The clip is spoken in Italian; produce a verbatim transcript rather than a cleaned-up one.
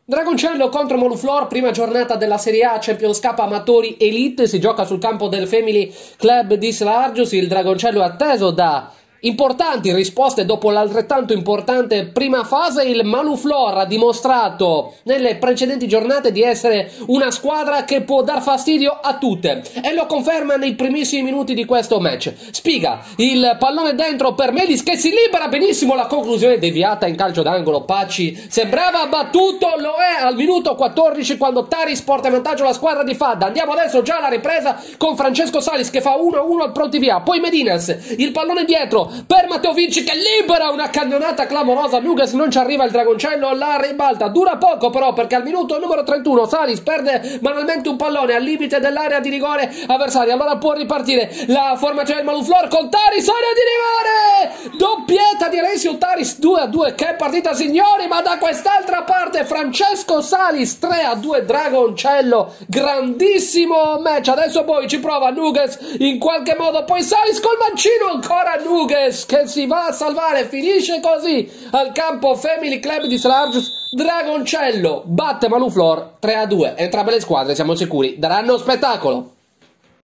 Dragoncello contro Moluflor, prima giornata della Serie A Champions Cup Amatori Elite, si gioca sul campo del Family Club di Slargius. Il Dragoncello è atteso da importanti risposte dopo l'altrettanto importante prima fase. Il Moluflor ha dimostrato nelle precedenti giornate di essere una squadra che può dar fastidio a tutte e lo conferma nei primissimi minuti di questo match. Spiga il pallone dentro per Melis che si libera benissimo, la conclusione deviata in calcio d'angolo. Pacci sembrava battuto, lo è al minuto quattordici quando Taris porta in vantaggio la squadra di Fadda. Andiamo adesso già alla ripresa con Francesco Salis che fa uno a uno al pronti via, poi Medinas, il pallone dietro per Matteo Vinci che libera una cannonata clamorosa. Nuges non ci arriva, il Dragoncello la ribalta, dura poco però perché al minuto numero trentuno Salis perde banalmente un pallone al limite dell'area di rigore avversaria. Allora può ripartire la formazione del Moluflor con Taris, area di rigore, doppietta di Alessio Taris, due a due. Che partita signori, ma da quest'altra parte Francesco Salis, tre a due Dragoncello, grandissimo match. Adesso poi ci prova Nuges in qualche modo, poi Salis col mancino, ancora Nuges che si va a salvare, finisce così al campo Family Club di Slargius. Dragoncello batte Moluflor tre a due, entrambe le squadre siamo sicuri daranno spettacolo.